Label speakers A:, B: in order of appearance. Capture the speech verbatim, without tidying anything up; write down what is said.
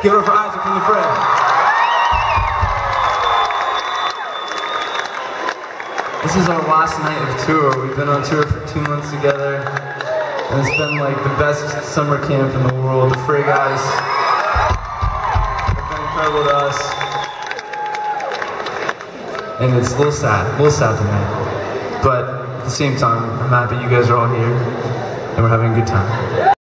A: Give it up for Isaac from the Fray. This is our last night of tour. We've been on tour for two months together, and it's been like the best summer camp in the world. The Fray guys have been incredible to us, and it's a little sad, a little sad tonight. But at the same time, I'm happy you guys are all here, and we're having a good time.